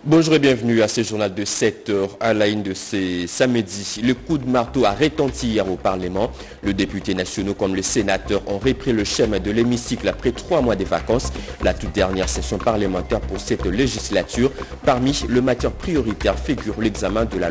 Bonjour et bienvenue à ce journal de 7 heures à la une de ce samedi. Le coup de marteau a retenti hier au Parlement. Le député national comme le sénateur ont repris le chemin de l'hémicycle après 3 mois de vacances. La toute dernière session parlementaire pour cette législature. Parmi les matières prioritaires figure l'examen de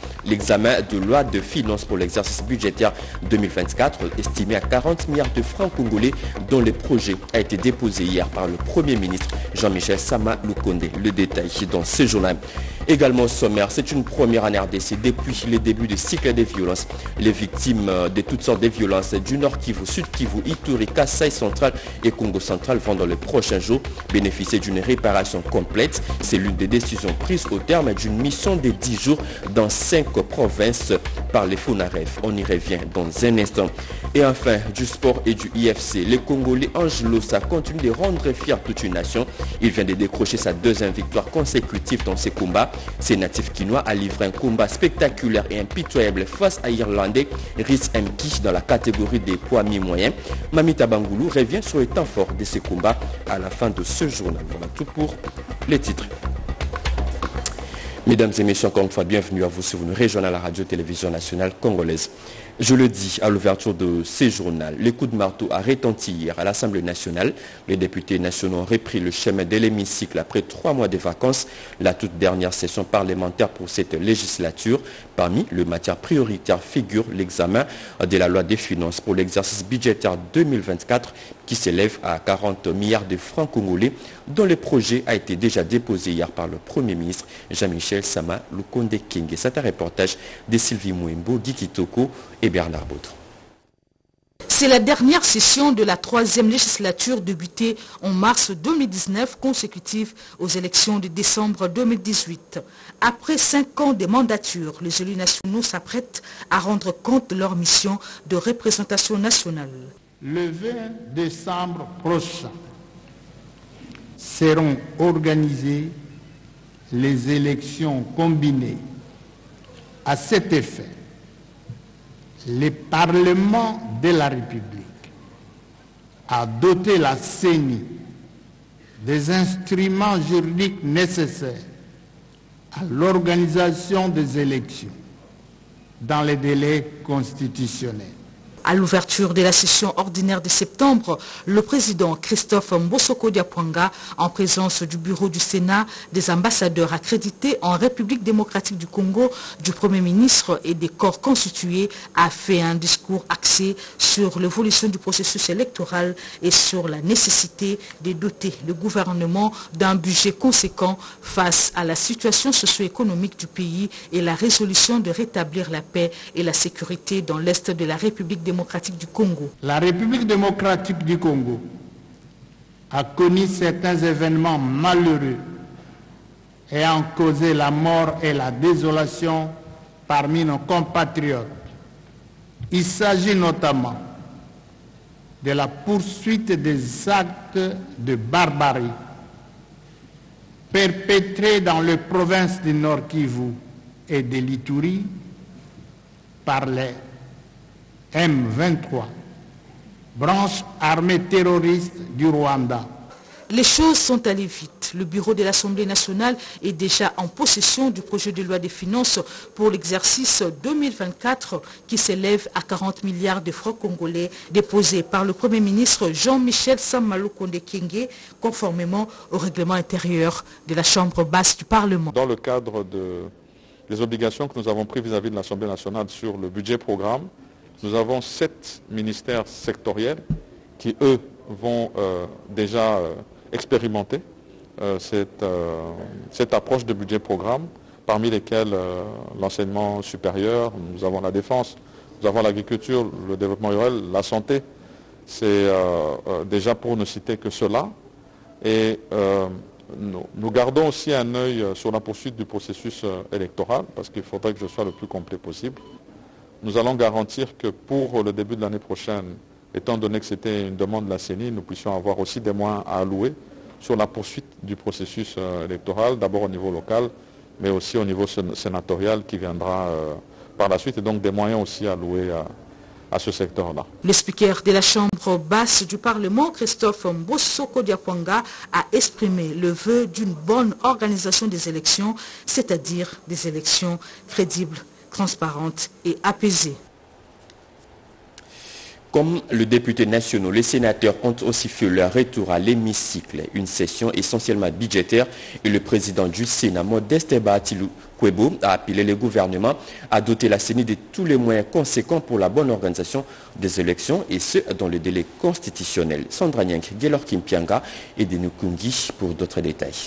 loi de finances pour l'exercice budgétaire 2024 estimé à 40 milliards de francs congolais dont le projet a été déposé hier par le Premier ministre Jean-Michel Sama Lukonde. Le détail dans ce journal. Également au sommaire, c'est une première en RDC depuis le début du cycle des violences. Les victimes de toutes sortes de violences du Nord Kivu, Sud Kivu, Ituri, Kasaï central et Congo central vont dans les prochains jours bénéficier d'une réparation complète. C'est l'une des décisions prises au terme d'une mission de 10 jours dans 5 provinces par les FONAREF. On y revient dans un instant. Et enfin, du sport et du IFC, le Congolais Angelo Sa continue de rendre fier toute une nation. Il vient de décrocher sa deuxième victoire consécutive dans ses combats. Ce natif quinois a livré un combat spectaculaire et impitoyable face à l'Irlandais Rhys Mki dans la catégorie des poids mi-moyens. Mamita Bangoulou revient sur les temps forts de ces combats à la fin de ce journal. Voilà tout pour les titres. Mesdames et messieurs, encore une fois, bienvenue à vous sur une régionale à la radio-télévision nationale congolaise. Je le dis à l'ouverture de ces journaux, le coup de marteau a retenti hier à l'Assemblée nationale. Les députés nationaux ont repris le chemin de l'hémicycle après 3 mois de vacances. La toute dernière session parlementaire pour cette législature. Parmi les matières prioritaires figure l'examen de la loi des finances pour l'exercice budgétaire 2024 qui s'élève à 40 milliards de francs congolais dont le projet a été déjà déposé hier par le Premier ministre Jean-Michel Sama Lukonde King. C'est un reportage de Sylvie Mouimbo, Guy Kitoko et Bernard Baudre. C'est la dernière session de la 3e législature débutée en mars 2019 consécutive aux élections de décembre 2018. Après 5 ans de mandature, les élus nationaux s'apprêtent à rendre compte de leur mission de représentation nationale. Le 20 décembre prochain seront organisées les élections combinées. À cet effet, le Parlement de la République a doté la CENI des instruments juridiques nécessaires à l'organisation des élections dans les délais constitutionnels. À l'ouverture de la session ordinaire de septembre, le président Christophe Mbosoko Diapwanga, en présence du bureau du Sénat, des ambassadeurs accrédités en République démocratique du Congo, du Premier ministre et des corps constitués, a fait un discours axé sur l'évolution du processus électoral et sur la nécessité de doter le gouvernement d'un budget conséquent face à la situation socio-économique du pays et la résolution de rétablir la paix et la sécurité dans l'est de la République démocratique du Congo. La République démocratique du Congo a connu certains événements malheureux ayant causé la mort et la désolation parmi nos compatriotes. Il s'agit notamment de la poursuite des actes de barbarie perpétrés dans les provinces du Nord Kivu et de l'Ituri par les M23, branche armée terroriste du Rwanda. Les choses sont allées vite. Le bureau de l'Assemblée nationale est déjà en possession du projet de loi des finances pour l'exercice 2024 qui s'élève à 40 milliards de francs congolais déposé par le Premier ministre Jean-Michel Sama Lukonde King conformément au règlement intérieur de la Chambre basse du Parlement. Dans le cadre des obligations que nous avons prises vis-à-vis de l'Assemblée nationale sur le budget programme, nous avons 7 ministères sectoriels qui, eux, vont déjà expérimenter cette approche de budget programme, parmi lesquels l'enseignement supérieur, nous avons la défense, nous avons l'agriculture, le développement rural, la santé. C'est déjà pour ne citer que cela. Et nous gardons aussi un œil sur la poursuite du processus électoral, parce qu'il faudrait que je sois le plus complet possible. Nous allons garantir que pour le début de l'année prochaine, étant donné que c'était une demande de la CENI, nous puissions avoir aussi des moyens à allouer sur la poursuite du processus électoral, d'abord au niveau local, mais aussi au niveau sénatorial qui viendra par la suite, et donc des moyens aussi alloués à ce secteur-là. Le speaker de la Chambre basse du Parlement, Christophe Mbosoko Diapwanga, a exprimé le vœu d'une bonne organisation des élections, c'est-à-dire des élections crédibles, transparentes et apaisées. Comme le député national, les sénateurs ont aussi fait leur retour à l'hémicycle, une session essentiellement budgétaire, et le président du Sénat, Modeste Bahatilou Kwebo, a appelé le gouvernement à doter la CENI de tous les moyens conséquents pour la bonne organisation des élections, et ce, dans le délai constitutionnel. Sandra Nyank, Gelor Kimpianga et Denukungi pour d'autres détails.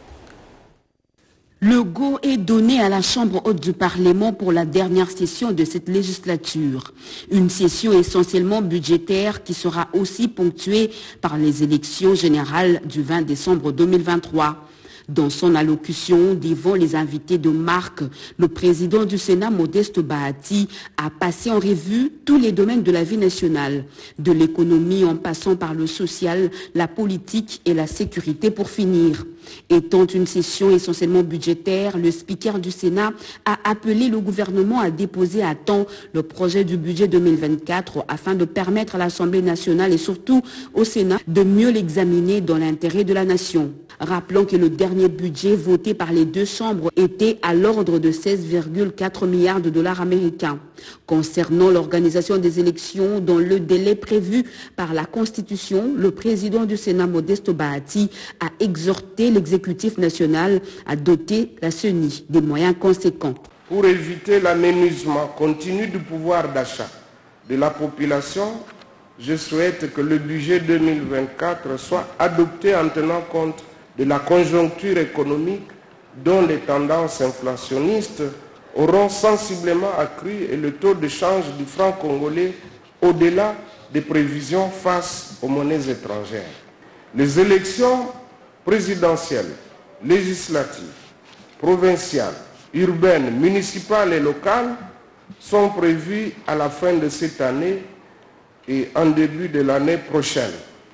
Le go est donné à la Chambre haute du Parlement pour la dernière session de cette législature. Une session essentiellement budgétaire qui sera aussi ponctuée par les élections générales du 20 décembre 2023. Dans son allocution devant les invités de marque, le président du Sénat, Modeste Bahati, a passé en revue tous les domaines de la vie nationale, de l'économie en passant par le social, la politique et la sécurité pour finir. Étant une session essentiellement budgétaire, le speaker du Sénat a appelé le gouvernement à déposer à temps le projet du budget 2024 afin de permettre à l'Assemblée nationale et surtout au Sénat de mieux l'examiner dans l'intérêt de la nation. Rappelons que le dernier budget voté par les deux chambres était à l'ordre de 16,4 milliards de dollars américains. Concernant l'organisation des élections dans le délai prévu par la Constitution, le président du Sénat, Modeste Bahati, a exhorté l'exécutif national à doter la CENI des moyens conséquents. Pour éviter l'aménagement continu du pouvoir d'achat de la population, je souhaite que le budget 2024 soit adopté en tenant compte de la conjoncture économique dont les tendances inflationnistes auront sensiblement accru et le taux de change du franc congolais au-delà des prévisions face aux monnaies étrangères. Les élections présidentielles, législatives, provinciales, urbaines, municipales et locales sont prévues à la fin de cette année et en début de l'année prochaine.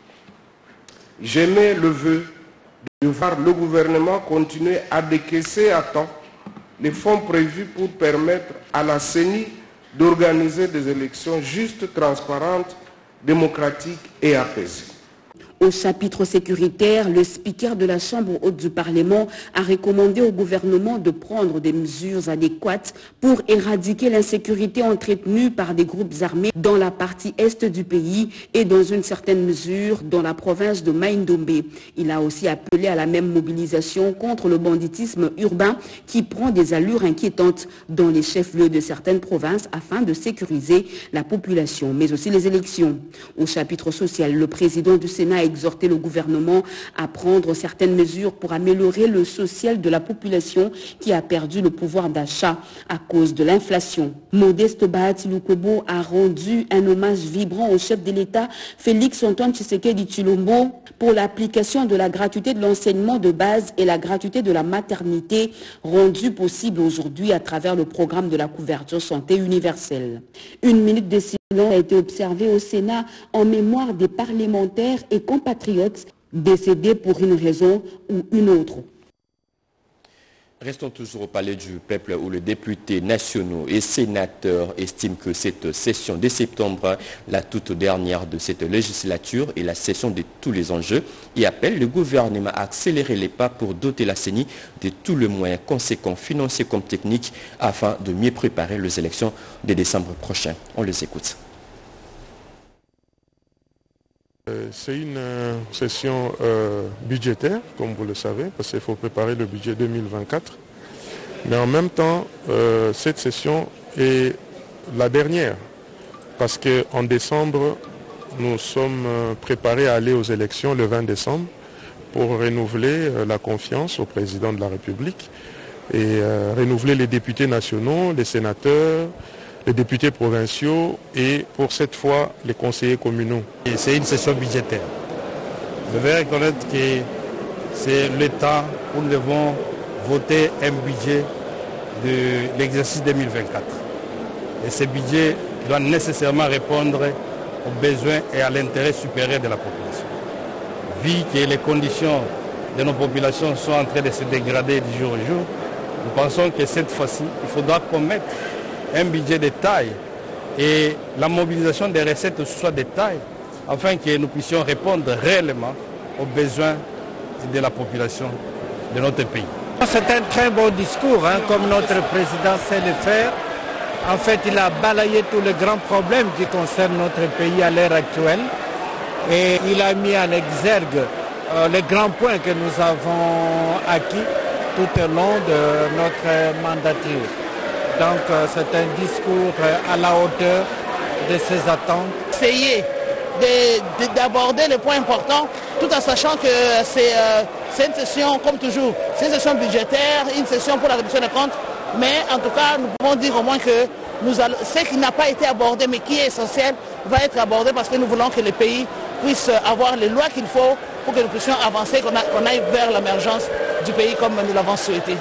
J'émets le vœu de voir le gouvernement continuer à décaisser à temps les fonds prévus pour permettre à la CENI d'organiser des élections justes, transparentes, démocratiques et apaisées. Au chapitre sécuritaire, le speaker de la Chambre haute du Parlement a recommandé au gouvernement de prendre des mesures adéquates pour éradiquer l'insécurité entretenue par des groupes armés dans la partie est du pays et dans une certaine mesure dans la province de Maïndombe. Il a aussi appelé à la même mobilisation contre le banditisme urbain qui prend des allures inquiétantes dans les chefs-lieux de certaines provinces afin de sécuriser la population, mais aussi les élections. Au chapitre social, le président du Sénat a exhorté le gouvernement à prendre certaines mesures pour améliorer le social de la population qui a perdu le pouvoir d'achat à cause de l'inflation. Modeste Bahatilou Kwebo a rendu un hommage vibrant au chef de l'État, Félix Antoine Tshisekedi Tshilombo, pour l'application de la gratuité de l'enseignement de base et la gratuité de la maternité rendue possible aujourd'hui à travers le programme de la couverture santé universelle. Une minute de silence a été observée au Sénat en mémoire des parlementaires et compatriotes décédés pour une raison ou une autre. Restons toujours au palais du peuple où les députés nationaux et sénateurs estiment que cette session de septembre, la toute dernière de cette législature, est la session de tous les enjeux et appellent le gouvernement à accélérer les pas pour doter la CENI de tous les moyens conséquents, financiers comme techniques, afin de mieux préparer les élections de décembre prochain. On les écoute. C'est une session budgétaire, comme vous le savez, parce qu'il faut préparer le budget 2024. Mais en même temps, cette session est la dernière, parce qu'en décembre, nous sommes préparés à aller aux élections le 20 décembre pour renouveler la confiance au président de la République et renouveler les députés nationaux, les sénateurs, les députés provinciaux et pour cette fois les conseillers communaux. C'est une session budgétaire. Je vais reconnaître que c'est le temps où nous devons voter un budget de l'exercice 2024. Et ce budget doit nécessairement répondre aux besoins et à l'intérêt supérieur de la population. Vu que les conditions de nos populations sont en train de se dégrader du jour au jour, nous pensons que cette fois-ci, il faudra commettre un budget de taille et la mobilisation des recettes soit de taille afin que nous puissions répondre réellement aux besoins de la population de notre pays. C'est un très beau discours, comme notre président sait le faire. En fait, il a balayé tous les grands problèmes qui concernent notre pays à l'heure actuelle et il a mis en exergue les grands points que nous avons acquis tout au long de notre mandature. Donc c'est un discours à la hauteur de ses attentes. Essayer d'aborder les points importants tout en sachant que c'est une session, comme toujours, c'est une session budgétaire, une session pour la réduction des comptes. Mais en tout cas, nous pouvons dire au moins que ce qui n'a pas été abordé mais qui est essentiel va être abordé parce que nous voulons que le pays puisse avoir les lois qu'il faut pour que nous puissions avancer, qu'on aille vers l'émergence du pays comme nous l'avons souhaité.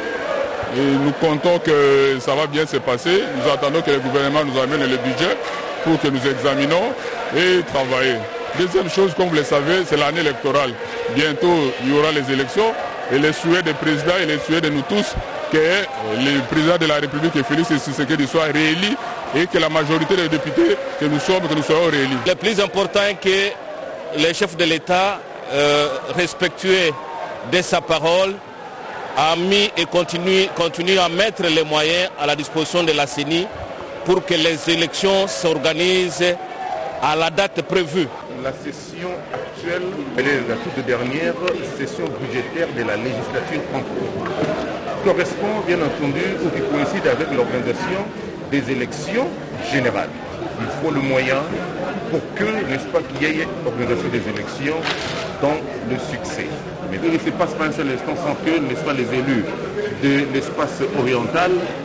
Et nous comptons que ça va bien se passer. Nous attendons que le gouvernement nous amène le budget pour que nous examinons et travailler. Deuxième chose, comme vous le savez, c'est l'année électorale. Bientôt, il y aura les élections et les souhaits des présidents et les souhaits de nous tous que le président de la République, Félix Tshisekedi, soit réélu et que la majorité des députés que nous soyons réélus. Le plus important est que le chef de l'État, respectueux de sa parole, a mis et continue à mettre les moyens à la disposition de la CENI pour que les élections s'organisent à la date prévue. La session actuelle, elle est la toute dernière session budgétaire de la législature en cours. Correspond bien entendu ou qui coïncide avec l'organisation des élections générales. Il faut le moyen pour que, n'est-ce pas, qu'il y ait organisation des élections dans le succès. Mais il ne se passe pas un seul instant sans que, n'est-ce pas, les élus de l'espace oriental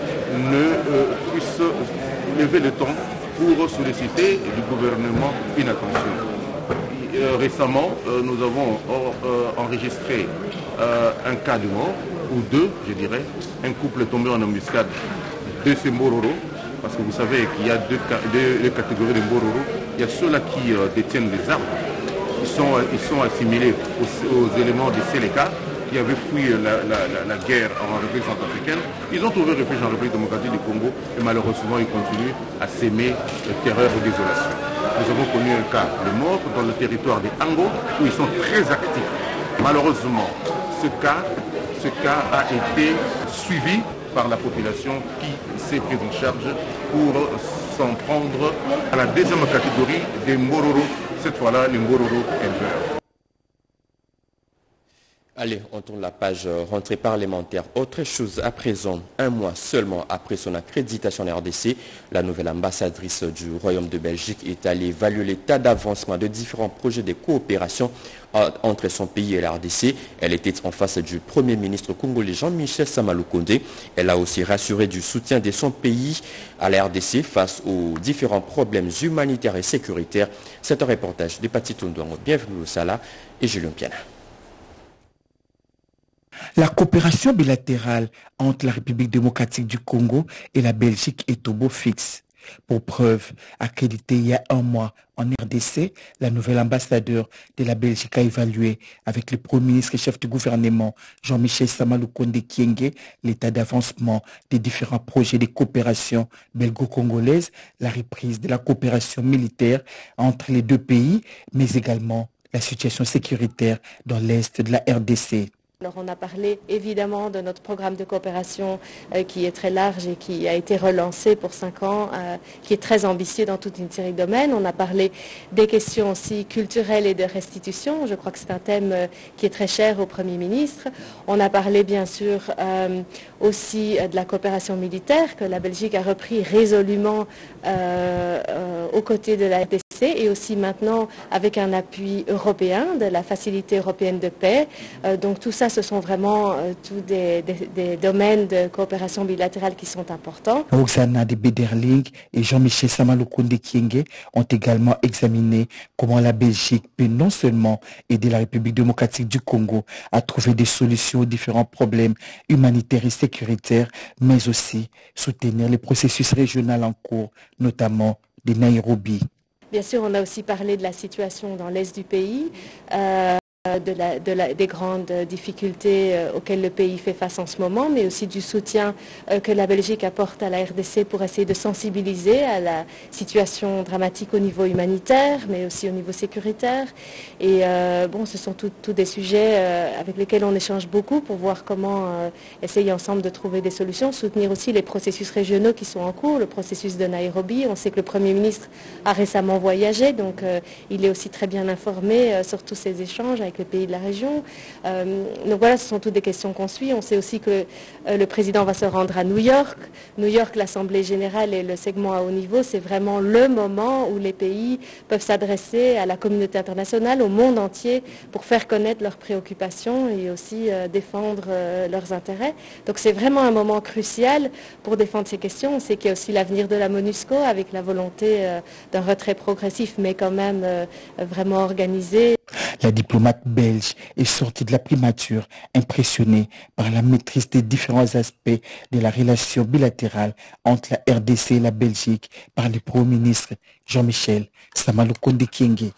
ne puissent lever le ton pour solliciter du gouvernement une attention. Récemment, nous avons enregistré un cas de mort, ou deux, je dirais, un couple tombé en embuscade de ces Mbororo, parce que vous savez qu'il y a deux catégories de Mbororo. Il y a ceux-là qui détiennent des armes, ils sont assimilés aux éléments du Séléka, qui avaient fui la guerre en République centrafricaine. Ils ont trouvé refuge en République démocratique du Congo et malheureusement ils continuent à s'aimer de terreur et désolation. Nous avons connu un cas de mort dans le territoire des Ango où ils sont très actifs. Malheureusement, ce cas a été suivi par la population qui s'est prise en charge pour s'en prendre à la deuxième catégorie des Mbororo, cette fois-là les Mbororo éleveurs. Allez, on tourne la page rentrée parlementaire. Autre chose à présent, un mois seulement après son accréditation en RDC, la nouvelle ambassadrice du Royaume de Belgique est allée évaluer l'état d'avancement de différents projets de coopération entre son pays et la RDC. Elle était en face du Premier ministre congolais Jean-Michel Sama-Lukonde. Elle a aussi rassuré du soutien de son pays à la RDC face aux différents problèmes humanitaires et sécuritaires. C'est un reportage de Pati Tondouango. Bienvenue au Sala et Julien Piana. La coopération bilatérale entre la République démocratique du Congo et la Belgique est au beau fixe. Pour preuve, accréditée il y a un mois en RDC, la nouvelle ambassadeur de la Belgique a évalué avec le Premier ministre et chef du gouvernement Jean-Michel Sama-Lukonde Kyenge l'état d'avancement des différents projets de coopération belgo-congolaise, la reprise de la coopération militaire entre les deux pays, mais également la situation sécuritaire dans l'est de la RDC. Alors on a parlé évidemment de notre programme de coopération qui est très large et qui a été relancé pour 5 ans, qui est très ambitieux dans toute une série de domaines. On a parlé des questions aussi culturelles et de restitution. Je crois que c'est un thème qui est très cher au Premier ministre. On a parlé bien sûr aussi de la coopération militaire que la Belgique a repris résolument aux côtés de la RDC et aussi maintenant avec un appui européen de la Facilité européenne de paix. Donc tout ça, ce sont vraiment tous des domaines de coopération bilatérale qui sont importants. Roxana de Bederling et Jean-Michel Sama-Lukonde Kyenge ont également examiné comment la Belgique peut non seulement aider la République démocratique du Congo à trouver des solutions aux différents problèmes humanitaires et sécuritaires, mais aussi soutenir les processus régionaux en cours, notamment de Nairobi. Bien sûr, on a aussi parlé de la situation dans l'est du pays. des grandes difficultés auxquelles le pays fait face en ce moment, mais aussi du soutien que la Belgique apporte à la RDC pour essayer de sensibiliser à la situation dramatique au niveau humanitaire, mais aussi au niveau sécuritaire. Et ce sont tous des sujets avec lesquels on échange beaucoup pour voir comment essayer ensemble de trouver des solutions, soutenir aussi les processus régionaux qui sont en cours, le processus de Nairobi. On sait que le Premier ministre a récemment voyagé, donc il est aussi très bien informé sur tous ces échanges avec les pays de la région. Donc voilà, ce sont toutes des questions qu'on suit. On sait aussi que le président va se rendre à New York. New York, l'Assemblée générale et le segment à haut niveau, c'est vraiment le moment où les pays peuvent s'adresser à la communauté internationale, au monde entier, pour faire connaître leurs préoccupations et aussi défendre leurs intérêts. Donc c'est vraiment un moment crucial pour défendre ces questions. On sait qu'il y a aussi l'avenir de la MONUSCO avec la volonté d'un retrait progressif, mais quand même vraiment organisé. La diplomate belge est sortie de la primature impressionnée par la maîtrise des différents aspects de la relation bilatérale entre la RDC et la Belgique par le Premier ministre Jean-Michel Samaloukonde-Kyenge.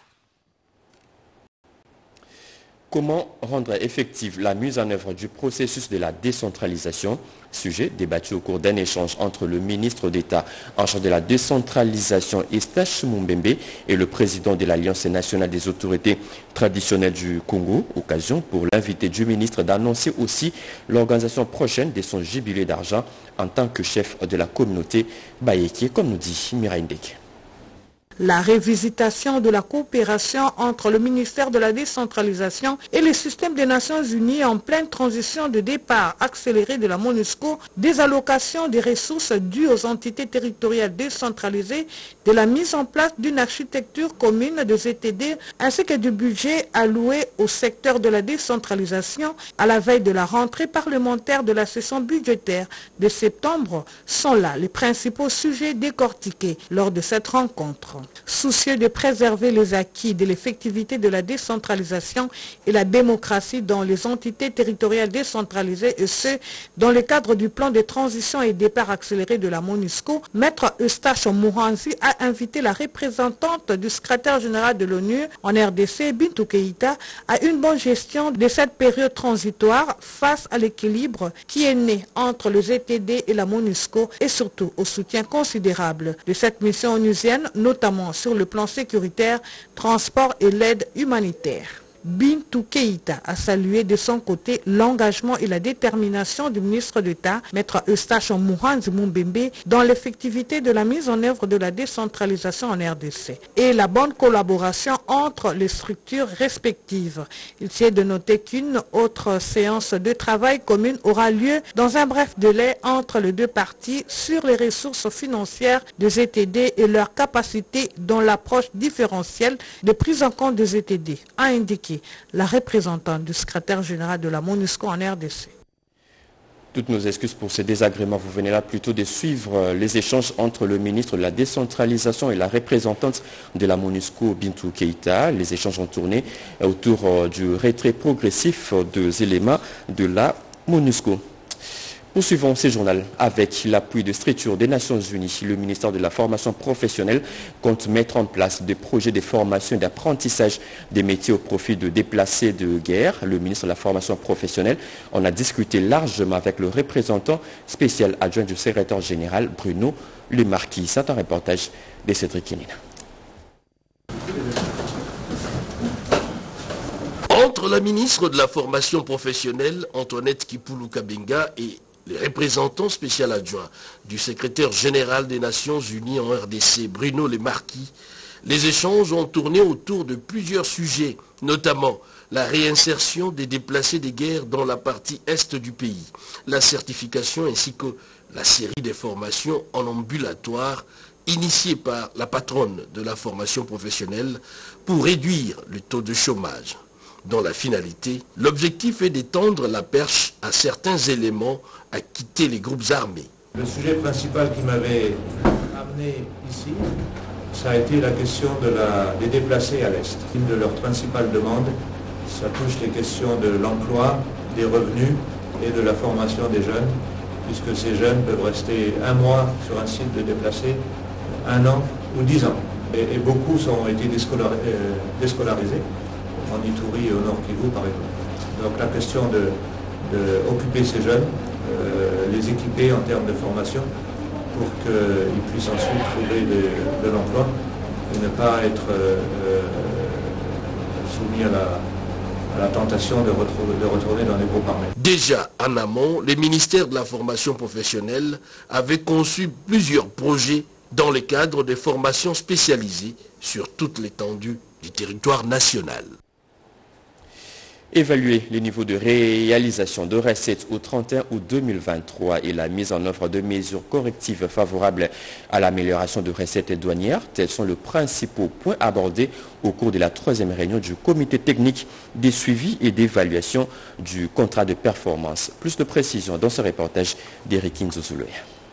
Comment rendre effective la mise en œuvre du processus de la décentralisation? Sujet débattu au cours d'un échange entre le ministre d'État en charge de la décentralisation Eustache Mumbembe et le président de l'Alliance nationale des autorités traditionnelles du Congo. Occasion pour l'invité du ministre d'annoncer aussi l'organisation prochaine de son jubilé d'argent en tant que chef de la communauté Bayéké, comme nous dit Mireille Ndeke. La révisitation de la coopération entre le ministère de la décentralisation et le système des Nations Unies en pleine transition de départ accéléré de la MONUSCO, des allocations des ressources dues aux entités territoriales décentralisées, de la mise en place d'une architecture commune de ZTD ainsi que du budget alloué au secteur de la décentralisation à la veille de la rentrée parlementaire de la session budgétaire de septembre sont là les principaux sujets décortiqués lors de cette rencontre. Soucieux de préserver les acquis de l'effectivité de la décentralisation et la démocratie dans les entités territoriales décentralisées et ce, dans le cadre du plan de transition et départ accéléré de la MONUSCO, Maître Eustache Muhanzi a invité la représentante du secrétaire général de l'ONU en RDC, Bintou Keïta, à une bonne gestion de cette période transitoire face à l'équilibre qui est né entre le ZTD et la MONUSCO et surtout au soutien considérable de cette mission onusienne, notamment sur le plan sécuritaire, transport et l'aide humanitaire. Bintou Keïta a salué de son côté l'engagement et la détermination du ministre d'État, Maître Eustache Muhanzi Mumbembe, dans l'effectivité de la mise en œuvre de la décentralisation en RDC et la bonne collaboration entre les structures respectives. Il tient de noter qu'une autre séance de travail commune aura lieu dans un bref délai entre les deux parties sur les ressources financières de ZTD et leur capacité dans l'approche différentielle de prise en compte des ZTD, a indiqué la représentante du secrétaire général de la MONUSCO en RDC. Toutes nos excuses pour ces désagréments. Vous venez là plutôt de suivre les échanges entre le ministre de la décentralisation et la représentante de la MONUSCO, Bintou Keïta. Les échanges ont tourné autour du retrait progressif des éléments de la MONUSCO. Poursuivons ce journal avec l'appui de structures des Nations Unies. Le ministère de la formation professionnelle compte mettre en place des projets de formation et d'apprentissage des métiers au profit de déplacés de guerre. Le ministre de la formation professionnelle en a discuté largement avec le représentant spécial adjoint du secrétaire général Bruno Le Marquis. C'est un reportage de Cédric Kinina. Entre la ministre de la formation professionnelle, Antoinette Kipoulou Kabenga, et les représentants spéciaux adjoints du secrétaire général des Nations Unies en RDC, Bruno Le Marquis, les échanges ont tourné autour de plusieurs sujets, notamment la réinsertion des déplacés des guerres dans la partie est du pays, la certification ainsi que la série des formations en ambulatoire initiée par la patronne de la formation professionnelle pour réduire le taux de chômage. Dans la finalité, l'objectif est d'étendre la perche à certains éléments à quitter les groupes armés. Le sujet principal qui m'avait amené ici, ça a été la question des déplacés à l'Est. Une de leurs principales demandes, ça touche les questions de l'emploi, des revenus et de la formation des jeunes, puisque ces jeunes peuvent rester 1 mois sur un site de déplacés, 1 an ou 10 ans. Et beaucoup ont été déscolarisés. en Ituri et au Nord Kivu par exemple. Donc la question d'occuper ces jeunes, les équiper en termes de formation pour qu'ils puissent ensuite trouver de l'emploi et ne pas être soumis à la tentation de retourner dans les groupes armés. Déjà en amont, le ministère de la formation professionnelle avait conçu plusieurs projets dans le cadre de formations spécialisées sur toute l'étendue du territoire national. Évaluer les niveaux de réalisation de recettes au 31 août 2023 et la mise en œuvre de mesures correctives favorables à l'amélioration de recettes douanières, tels sont les principaux points abordés au cours de la 3e réunion du comité technique des suivis et d'évaluation du contrat de performance. Plus de précisions dans ce reportage d'Eric Nzozouloya.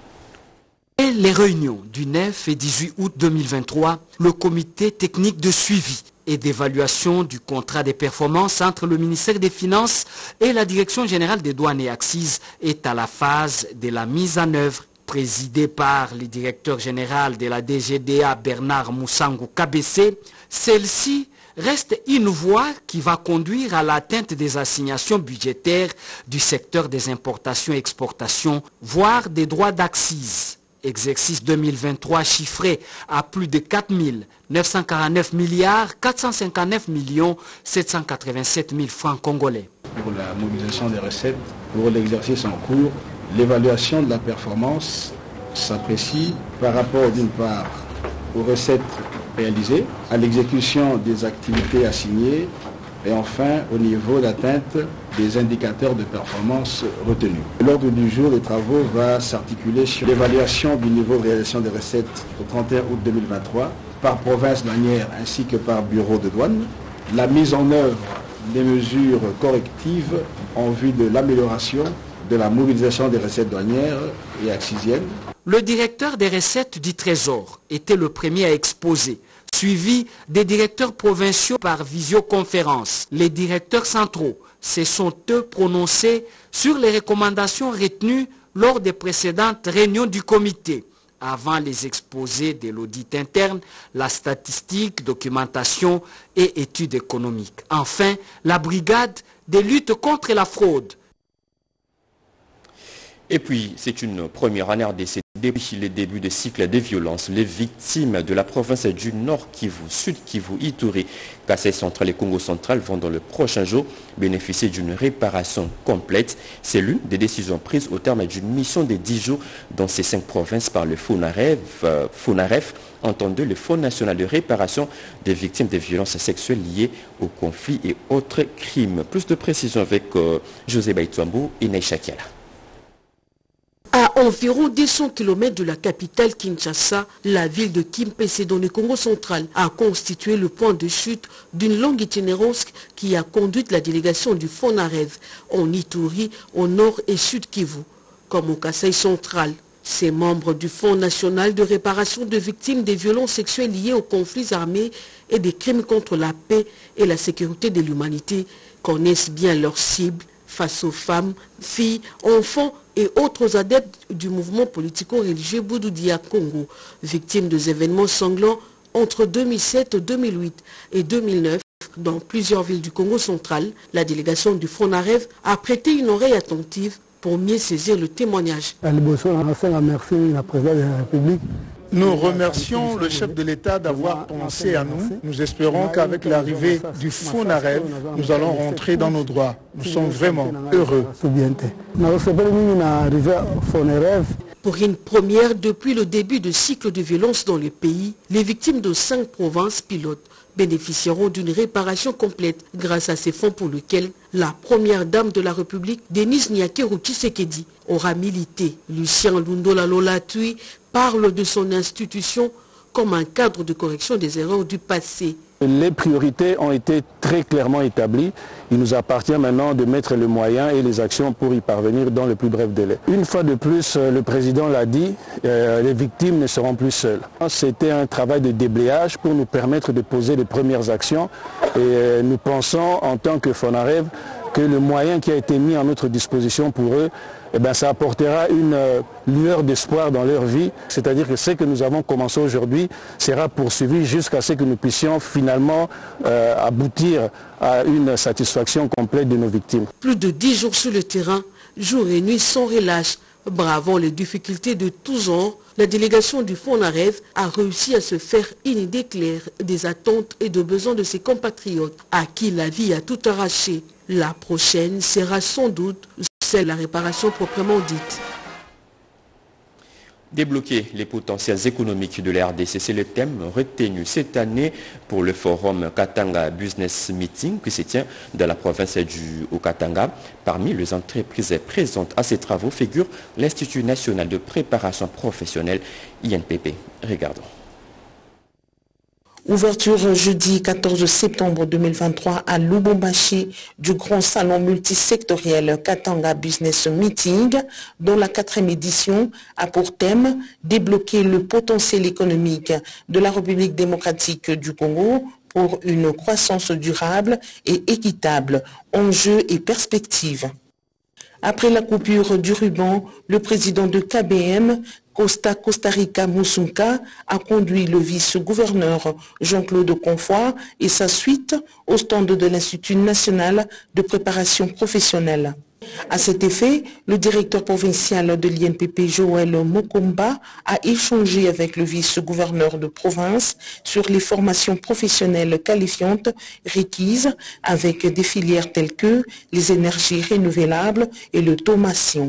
Et les réunions du 9 et 18 août 2023, le comité technique de suivi et d'évaluation du contrat de performance entre le ministère des Finances et la Direction générale des douanes et accises est à la phase de la mise en œuvre. Présidé par le directeur général de la DGDA Bernard Moussango Kabessé, celle-ci reste une voie qui va conduire à l'atteinte des assignations budgétaires du secteur des importations et exportations, voire des droits d'accise. Exercice 2023 chiffré à plus de 4 949 milliards 459 millions 787 000 francs congolais. Pour la mobilisation des recettes, pour l'exercice en cours, l'évaluation de la performance s'apprécie par rapport d'une part aux recettes réalisées, à l'exécution des activités assignées et enfin au niveau d'atteinte des indicateurs de performance retenus. L'ordre du jour des travaux va s'articuler sur l'évaluation du niveau de réalisation des recettes au 31 août 2023 par province douanière ainsi que par bureau de douane, la mise en œuvre des mesures correctives en vue de l'amélioration de la mobilisation des recettes douanières et accisiennes. Le directeur des recettes du Trésor était le premier à exposer, suivi des directeurs provinciaux par visioconférence. Les directeurs centraux se sont eux prononcés sur les recommandations retenues lors des précédentes réunions du comité, avant les exposés de l'audit interne, la statistique, documentation et études économiques. Enfin, la brigade de lutte contre la fraude. Et puis, c'est une première en RDC. Depuis le début des cycles de violence, les victimes de la province du Nord Kivu, Sud Kivu, Ituri, Kasaï central et Congo central vont dans le prochain jour bénéficier d'une réparation complète. C'est l'une des décisions prises au terme d'une mission de 10 jours dans ces 5 provinces par le FONAREF, entendu le Fonds national de réparation des victimes de violences sexuelles liées au conflit et autres crimes. Plus de précisions avec José Baïtouambou et Naïcha Kiala. À environ 200 km de la capitale Kinshasa, la ville de Kimpese dans le Congo central a constitué le point de chute d'une longue itinérance qui a conduit la délégation du FONAREV en Ituri, au nord et sud Kivu, comme au Kasaï central. Ces membres du Fonds national de réparation de victimes des violences sexuelles liées aux conflits armés et des crimes contre la paix et la sécurité de l'humanité connaissent bien leurs cibles face aux femmes, filles, enfants et autres adeptes du mouvement politico-religieux Boudoudia Congo, victimes des événements sanglants entre 2007, 2008 et 2009 dans plusieurs villes du Congo central. La délégation du FONAREV a prêté une oreille attentive pour mieux saisir le témoignage. Nous remercions le chef de l'État d'avoir pensé à nous. Nous espérons qu'avec l'arrivée du FONAREV, nous allons rentrer dans nos droits. Nous sommes vraiment heureux. Pour une première depuis le début du cycle de violence dans le pays, les victimes de 5 provinces pilotes bénéficieront d'une réparation complète grâce à ces fonds pour lesquels la première dame de la République, Denise Nyakeru Tshisekedi, aura milité. Lucien Lundola Lolatui parle de son institution comme un cadre de correction des erreurs du passé. Les priorités ont été très clairement établies. Il nous appartient maintenant de mettre les moyens et les actions pour y parvenir dans le plus bref délai. Une fois de plus, le président l'a dit, les victimes ne seront plus seules. C'était un travail de déblayage pour nous permettre de poser les premières actions. Et nous pensons, en tant que FONAREV, que le moyen qui a été mis à notre disposition pour eux, eh bien, ça apportera une lueur d'espoir dans leur vie. C'est-à-dire que ce que nous avons commencé aujourd'hui sera poursuivi jusqu'à ce que nous puissions finalement aboutir à une satisfaction complète de nos victimes. Plus de 10 jours sur le terrain, jour et nuit sans relâche. Bravant les difficultés de tous genres, la délégation du FONAREV a réussi à se faire une idée claire des attentes et de besoins de ses compatriotes à qui la vie a tout arraché. La prochaine sera sans doute celle de la réparation proprement dite. Débloquer les potentiels économiques de la RDC, c'est le thème retenu cette année pour le forum Katanga Business Meeting qui se tient dans la province du Haut-Katanga. Parmi les entreprises présentes à ces travaux figure l'Institut national de préparation professionnelle INPP. Regardons. Ouverture jeudi 14 septembre 2023 à Lubumbashi du grand salon multisectoriel Katanga Business Meeting, dont la 4e édition a pour thème débloquer le potentiel économique de la République démocratique du Congo pour une croissance durable et équitable, enjeux et perspectives. Après la coupure du ruban, le président de KBM, Costa Rica Musunka, a conduit le vice-gouverneur Jean-Claude Confoy et sa suite au stand de l'Institut national de préparation professionnelle. À cet effet, le directeur provincial de l'INPP, Joël Mokomba, a échangé avec le vice-gouverneur de province sur les formations professionnelles qualifiantes requises avec des filières telles que les énergies renouvelables et l'automation.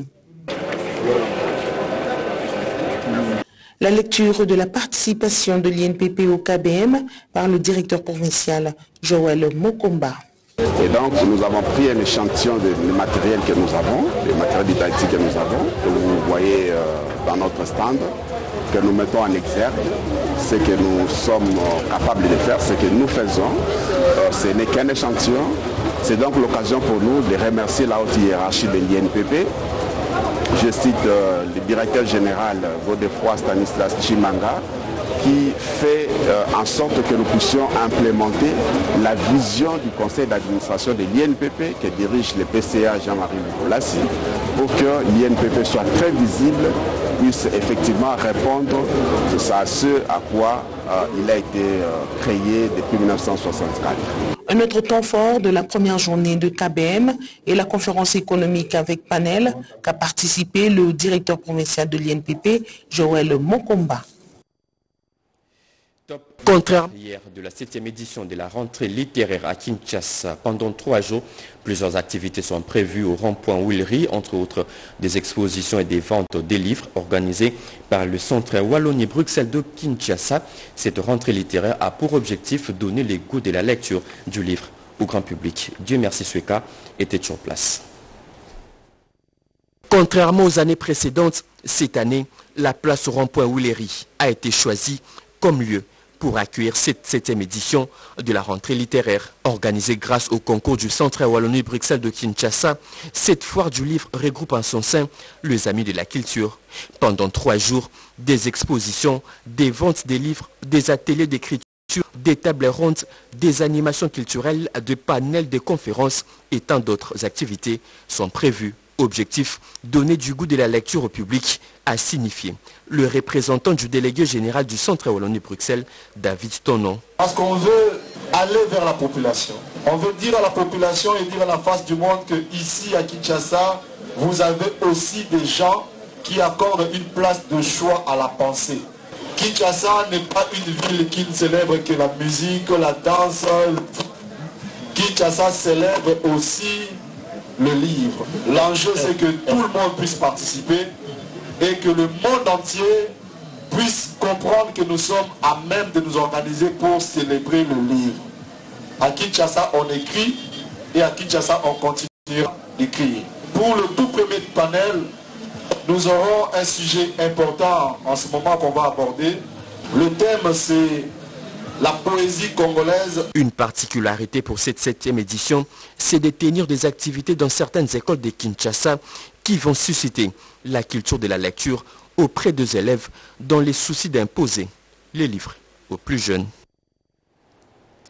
La lecture de la participation de l'INPP au KBM par le directeur provincial Joël Mokomba. Et donc nous avons pris un échantillon de matériel que nous avons, les matériels didactiques que nous avons, que vous voyez dans notre stand, que nous mettons en exergue, ce que nous sommes capables de faire, ce que nous faisons. Ce n'est qu'un échantillon. C'est donc l'occasion pour nous de remercier la haute hiérarchie de l'INPP. Je cite le directeur général Godefroy Stanislas Chimanga, qui fait en sorte que nous puissions implémenter la vision du conseil d'administration de l'INPP que dirige le PCA Jean-Marie Lukolassi pour que l'INPP soit très visible, puisse effectivement répondre à ce à quoi il a été créé depuis 1964. Un autre temps fort de la première journée de KBM est la conférence économique avec panel qu'a participé le directeur provincial de l'INPP, Joël Mokomba. Contraire hier de la 7e édition de la rentrée littéraire à Kinshasa. Pendant 3 jours, plusieurs activités sont prévues au rond-point Willery, entre autres des expositions et des ventes des livres organisées par le Centre Wallonie-Bruxelles de Kinshasa. Cette rentrée littéraire a pour objectif de donner les goûts de la lecture du livre au grand public. Dieu merci, Sueka était sur place. Contrairement aux années précédentes, cette année, la place au rond-point Willery a été choisie comme lieu pour accueillir cette 7e édition de la rentrée littéraire. Organisée grâce au concours du Centre Wallonie-Bruxelles de Kinshasa, cette foire du livre regroupe en son sein les amis de la culture. Pendant 3 jours, des expositions, des ventes des livres, des ateliers d'écriture, des tables rondes, des animations culturelles, des panels de conférences et tant d'autres activités sont prévues. Objectif, donner du goût de la lecture au public, a signifié le représentant du délégué général du Centre Wallonie-Bruxelles, David Tonon. Parce qu'on veut aller vers la population. On veut dire à la population et dire à la face du monde qu'ici à Kinshasa, vous avez aussi des gens qui accordent une place de choix à la pensée. Kinshasa n'est pas une ville qui ne célèbre que la musique, la danse. Kinshasa célèbre aussi le livre. L'enjeu, c'est que tout le monde puisse participer et que le monde entier puisse comprendre que nous sommes à même de nous organiser pour célébrer le livre. À Kinshasa, on écrit et à Kinshasa, on continuera d'écrire. Pour le tout premier panel, nous aurons un sujet important en ce moment qu'on va aborder. Le thème, c'est la poésie congolaise. Une particularité pour cette 7e édition, c'est de tenir des activités dans certaines écoles de Kinshasa qui vont susciter la culture de la lecture auprès des élèves dans les soucis d'imposer les livres aux plus jeunes.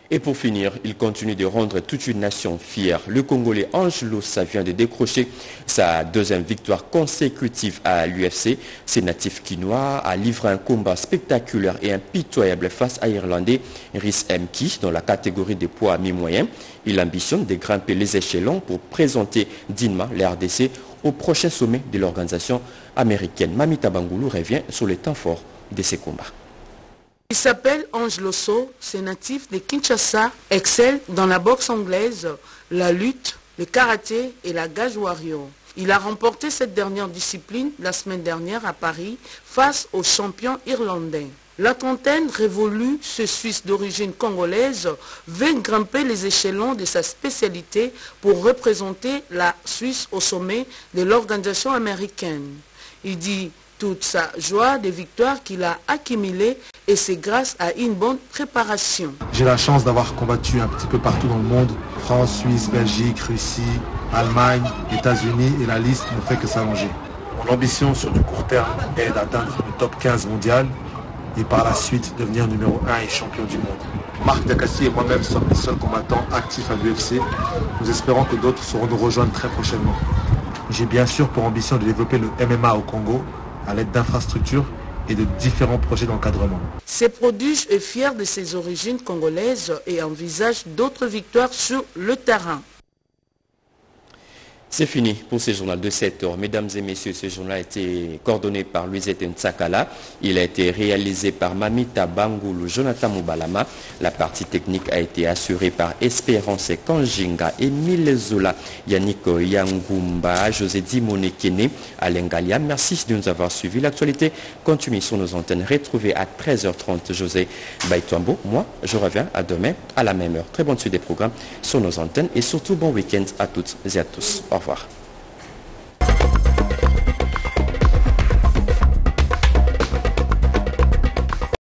Et pour finir, il continue de rendre toute une nation fière. Le Congolais Angelo Sa vient de décrocher sa deuxième victoire consécutive à l'UFC. Ce natif quinois a livré un combat spectaculaire et impitoyable face à l'Irlandais Rhys Mki dans la catégorie des poids mi-moyens. Il ambitionne de grimper les échelons pour présenter dignement la RDC au prochain sommet de l'organisation américaine. Mamita Bangoulou revient sur les temps forts de ces combats. Il s'appelle Angelo Sa, c'est natif de Kinshasa, excelle dans la boxe anglaise, la lutte, le karaté et la cage warrior. Il a remporté cette dernière discipline la semaine dernière à Paris face au champion irlandais. La trentaine révolue, ce Suisse d'origine congolaise veut grimper les échelons de sa spécialité pour représenter la Suisse au sommet de l'organisation américaine. Il dit toute sa joie des victoires qu'il a accumulées et c'est grâce à une bonne préparation. J'ai la chance d'avoir combattu un petit peu partout dans le monde, France, Suisse, Belgique, Russie, Allemagne, États-Unis et la liste ne fait que s'allonger. Mon ambition sur du court terme est d'atteindre le top 15 mondial et par la suite devenir numéro 1 et champion du monde. Marc Dakassi et moi-même sommes les seuls combattants actifs à l'UFC. Nous espérons que d'autres sauront nous rejoindre très prochainement. J'ai bien sûr pour ambition de développer le MMA au Congo à l'aide d'infrastructures et de différents projets d'encadrement. Ce prodige est fier de ses origines congolaises et envisage d'autres victoires sur le terrain. C'est fini pour ce journal de 7 heures. Mesdames et messieurs, ce journal a été coordonné par Louisette Ntsakala. Il a été réalisé par Mamita Bangoulou, Jonathan Moubalama. La partie technique a été assurée par Espérance Kanjinga, Emile Zola, Yannick Yangumba, José Dimone Kene, Alain Galia. Merci de nous avoir suivis. L'actualité continue sur nos antennes. Retrouvez à 13h30 José Baïtouambo. Moi, je reviens à demain à la même heure. Très bonne suite des programmes sur nos antennes et surtout bon week-end à toutes et à tous. Au revoir.